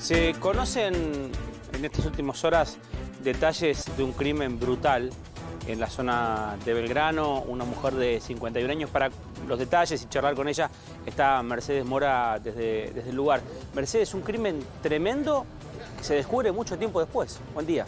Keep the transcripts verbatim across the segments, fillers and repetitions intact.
Se conocen en estas últimas horas detalles de un crimen brutal en la zona de Belgrano, una mujer de cincuenta y un años. Para los detalles y charlar con ella está Mercedes Mora desde, desde el lugar. Mercedes, un crimen tremendo que se descubre mucho tiempo después. Buen día.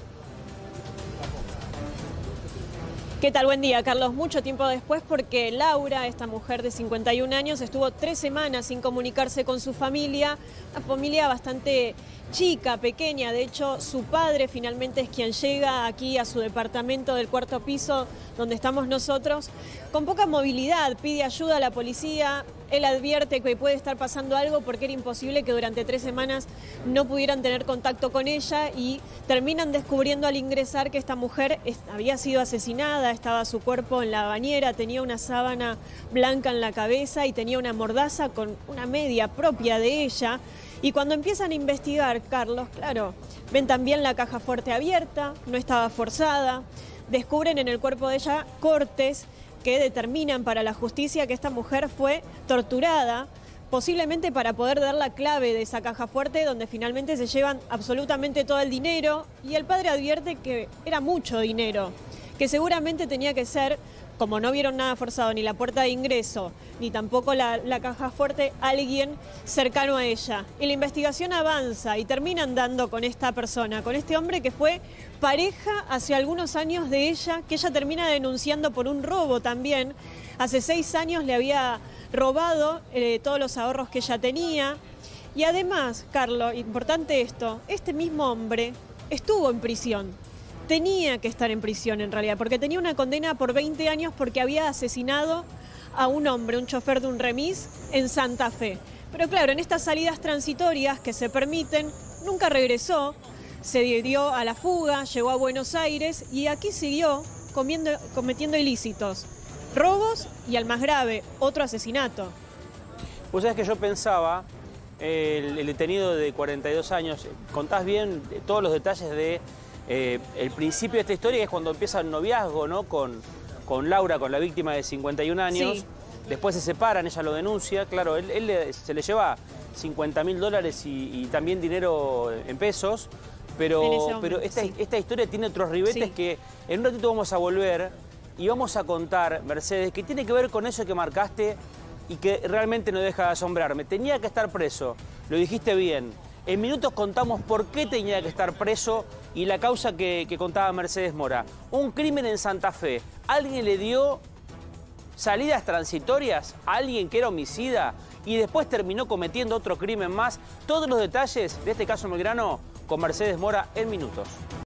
¿Qué tal? Buen día, Carlos. Mucho tiempo después, porque Laura, esta mujer de cincuenta y un años, estuvo tres semanas sin comunicarse con su familia, una familia bastante chica, pequeña. De hecho, su padre finalmente es quien llega aquí a su departamento del cuarto piso, donde estamos nosotros, con poca movilidad, pide ayuda a la policía. Él advierte que puede estar pasando algo porque era imposible que durante tres semanas no pudieran tener contacto con ella, y terminan descubriendo al ingresar que esta mujer había sido asesinada. Estaba su cuerpo en la bañera, tenía una sábana blanca en la cabeza y tenía una mordaza con una media propia de ella. Y cuando empiezan a investigar, Carlos, claro, ven también la caja fuerte abierta, no estaba forzada, descubren en el cuerpo de ella cortes que determinan para la justicia que esta mujer fue torturada, posiblemente para poder dar la clave de esa caja fuerte, donde finalmente se llevan absolutamente todo el dinero. Y el padre advierte que era mucho dinero, que seguramente tenía que ser, como no vieron nada forzado, ni la puerta de ingreso, ni tampoco la, la caja fuerte, alguien cercano a ella. Y la investigación avanza y terminan dando con esta persona, con este hombre que fue pareja hace algunos años de ella, que ella termina denunciando por un robo también. Hace seis años le había robado eh, todos los ahorros que ella tenía. Y además, Carlos, importante esto, este mismo hombre estuvo en prisión. Tenía que estar en prisión en realidad, porque tenía una condena por veinte años porque había asesinado a un hombre, un chofer de un remis, en Santa Fe. Pero claro, en estas salidas transitorias que se permiten, nunca regresó, se dio a la fuga, llegó a Buenos Aires y aquí siguió comiendo, cometiendo ilícitos, robos y, al más grave, otro asesinato. Vos sabés que yo pensaba, el, el detenido de cuarenta y dos años, contás bien todos los detalles de Eh, el principio de esta historia, que es cuando empieza el noviazgo, ¿no? con, con Laura, con la víctima de cincuenta y un años. Sí. Después se separan, ella lo denuncia. Claro, él, él le, se le lleva cincuenta mil dólares y, y también dinero en pesos. Pero, pero esta, sí. esta historia tiene otros ribetes, sí, que en un ratito vamos a volver y vamos a contar, Mercedes, que tiene que ver con eso que marcaste y que realmente no deja de asombrarme. Tenía que estar preso, lo dijiste bien. En minutos contamos por qué tenía que estar preso y la causa que, que contaba Mercedes Mora. Un crimen en Santa Fe. ¿Alguien le dio salidas transitorias a alguien que era homicida y después terminó cometiendo otro crimen más? Todos los detalles de este caso en Belgrano con Mercedes Mora en minutos.